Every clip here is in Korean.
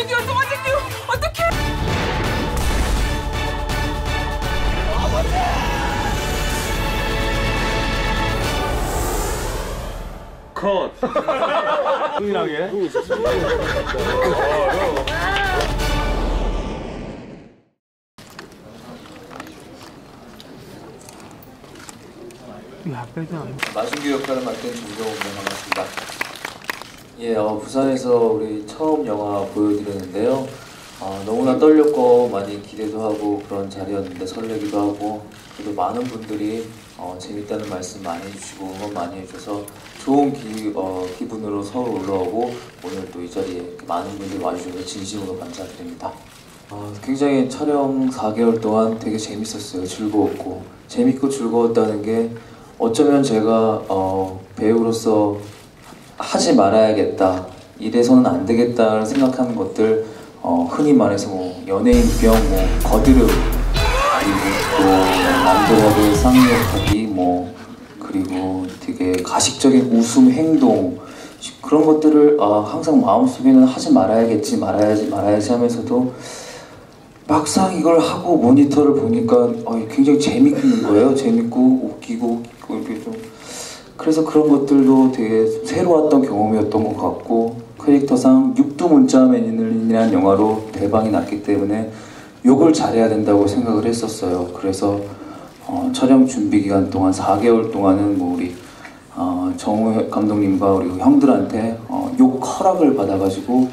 4개월 동안 생겨 어떡해? 컷. 흥이랑해. 마순규 역할을 맡은 정정호입니다. 반갑습니다. 예, 부산에서 우리 처음 영화 보여드렸는데요. 너무나 떨렸고 많이 기대도 하고 그런 자리였는데 설레기도 하고 그래도 많은 분들이 재밌다는 말씀 많이 해주시고 응원 많이 해주셔서 좋은 기분으로 서울 올라오고 오늘 또 이 자리에 많은 분들이 와주셔서 진심으로 감사드립니다. 굉장히 촬영 4개월 동안 되게 재밌었어요. 즐거웠고 재밌고 즐거웠다는 게 어쩌면 제가 배우로서 하지 말아야겠다, 이래서는 안 되겠다를 생각하는 것들, 흔히 말해서 뭐 연예인병, 뭐 거드름, 그리고 또 남들에게 쌍욕하기, 뭐 그리고 되게 가식적인 웃음 행동, 그런 것들을 항상 마음속에는 하지 말아야겠지, 말아야지 하면서도 막상 이걸 하고 모니터를 보니까 굉장히 재밌는 거예요. 재밌고 웃기고 이렇게 좀, 그래서 그런 것들도 되게 새로웠던 경험이었던 것 같고, 캐릭터상 육두문자맨이라는 영화로 대박이 났기 때문에 욕을 잘해야 된다고 생각을 했었어요. 그래서 촬영 준비 기간 동안 4개월 동안은 뭐 우리 정우 감독님과 우리 형들한테 욕 허락을 받아가지고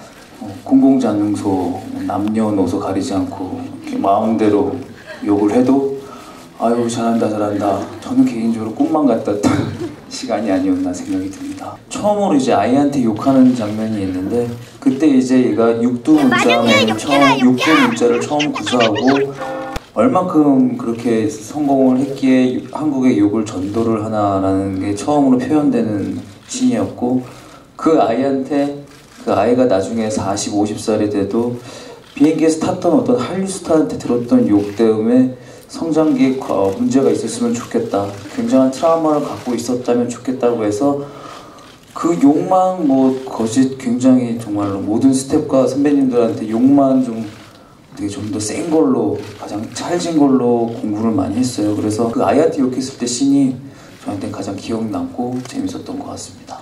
공공장소, 남녀노소 가리지 않고 이렇게 마음대로 욕을 해도 아유 잘한다 잘한다, 저는 개인적으로 꿈만 같았던 시간이 아니었나 생각이 듭니다. 처음으로 이제 아이한테 욕하는 장면이 있는데, 그때 이제 얘가 육두문자맨 육두문자를 처음 구사하고 얼만큼 그렇게 성공을 했기에 한국에 욕을 전도를 하나라는 게 처음으로 표현되는 씬이었고, 그 아이가 나중에 40, 50살이 돼도 비행기에서 탔던 어떤 한류 스타한테 들었던 욕 때문에 성장기에 문제가 있었으면 좋겠다, 굉장한 트라우마를 갖고 있었다면 좋겠다고 해서 그 욕망, 뭐 거짓, 굉장히 정말로 모든 스태프과 선배님들한테 욕만 좀 되게 좀 더 센 걸로, 가장 찰진 걸로 공부를 많이 했어요. 그래서 그 아이한테 욕했을 때 씬이 저한테 가장 기억 남고 재밌었던 것 같습니다.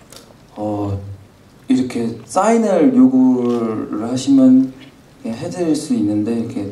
이렇게 사인을 요구를 하시면 해드릴 수 있는데, 이렇게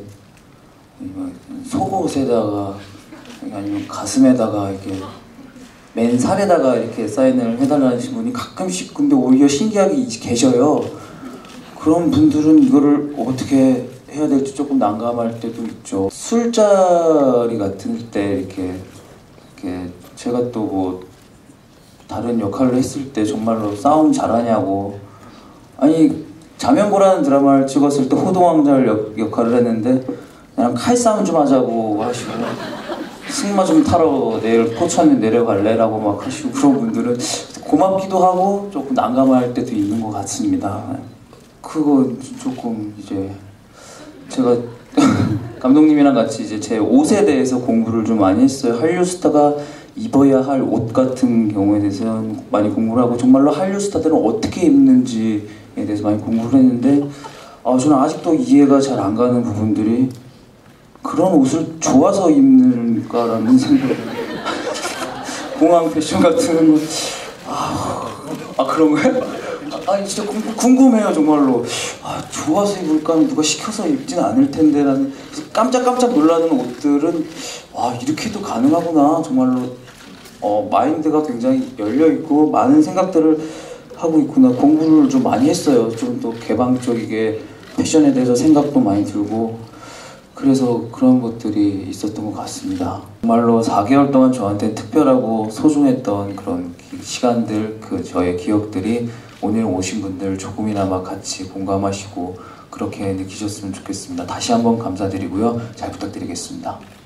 속옷에다가 아니면 가슴에다가 이렇게 맨살에다가 이렇게 사인을 해달라는 분이 가끔씩 근데 오히려 신기하게 계셔요. 그런 분들은 이거를 어떻게 해야 될지 조금 난감할 때도 있죠. 술자리 같은 때 이렇게 제가 또 뭐 다른 역할을 했을 때 정말로 싸움 잘하냐고, 아니 자명고라는 드라마를 찍었을 때 호동왕자 역할을 했는데 나랑 칼싸움 좀 하자고 하시고, 승마 좀 타러 내일 포천에 내려갈래라고 막 하시고, 그런 분들은 고맙기도 하고 조금 난감할 때도 있는 것 같습니다. 그거 조금 이제 제가 감독님이랑 같이 이제 제 옷에 대해서 공부를 좀 많이 했어요. 한류 스타가 입어야 할 옷 같은 경우에 대해서는 많이 공부를 하고, 정말로 한류 스타들은 어떻게 입는지에 대해서 많이 공부를 했는데, 저는 아직도 이해가 잘 안 가는 부분들이, 그런 옷을 좋아서 입는가라는 생각을 공항 패션 같은 거, 그런 거예요? 진짜 궁금해요 정말로. 좋아서 입을까, 누가 시켜서 입진 않을 텐데 라는, 깜짝 놀라는 옷들은 이렇게도 가능하구나, 정말로 마인드가 굉장히 열려있고 많은 생각들을 하고 있구나, 공부를 좀 많이 했어요. 좀 더 개방적이게 패션에 대해서 생각도 많이 들고, 그래서 그런 것들이 있었던 것 같습니다. 정말로 4개월 동안 저한테 특별하고 소중했던 그런 시간들, 저의 기억들이 오늘 오신 분들 조금이나마 같이 공감하시고 그렇게 느끼셨으면 좋겠습니다. 다시 한번 감사드리고요. 잘 부탁드리겠습니다.